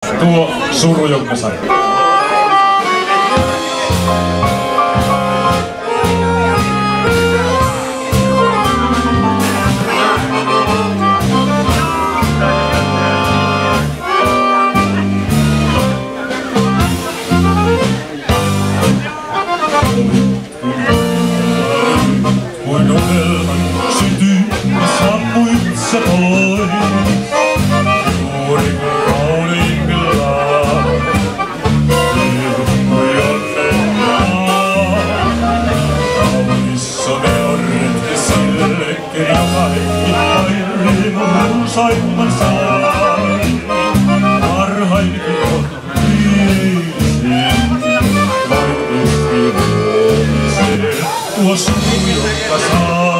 Tuo suru, jonka sai. Kuin unelman sytyi ja sammuit sä pois. Juuri kun kauneimmillaan liikutui onnellaan. Kaunissa ne on retki sillekin, joka hetkittäin runsaimman sai. Parhainkin on viisin, vain yksin huomiseen. Tuo suru, joka saa,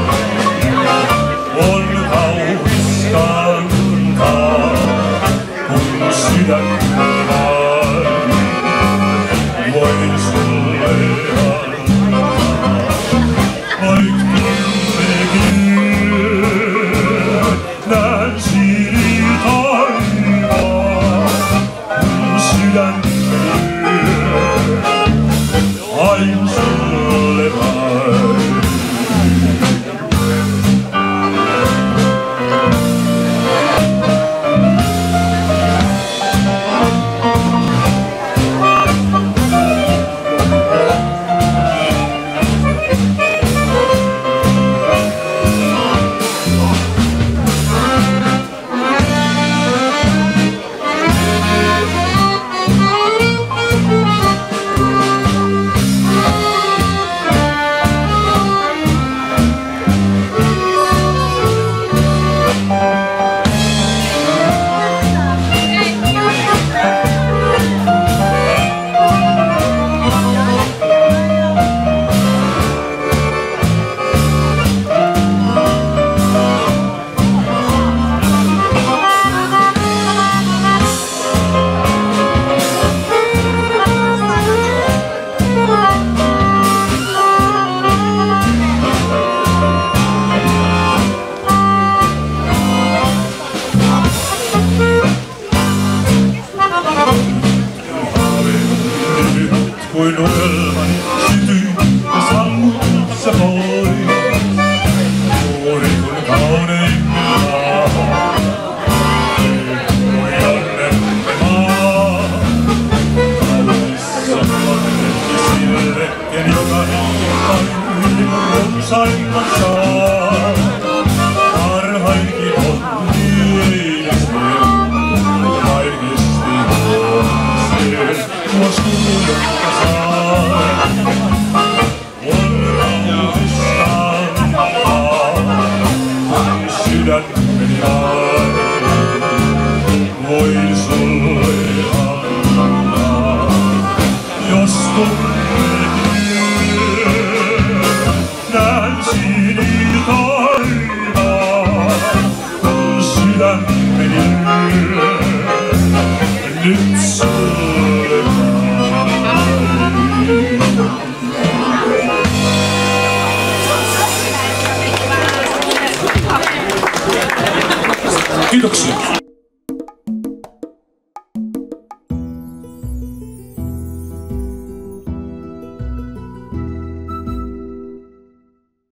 on kaunis kantaa, kun sydämme vain voin sulle antaa. Vaik tunnekin näen sinitaivaan, kun sydämme aina sulle vain. Kuin unelman sytyi ja sammut sä pois. Juuri kun kauneimmillaan liikkui onnemme maa. Kaunissa on retki sillekin, joka hetkittäin runsaimman saa. Parhainkin on viimeiseen, vain kisti huomiseen. Tuo suru, joka saa, on kaunis kantaa, kun sydämeni vain voin sulle antaa. Jos tunnekin näen sinitaivaan, kun sydämeni nyt sulle vain. Kiitoksia.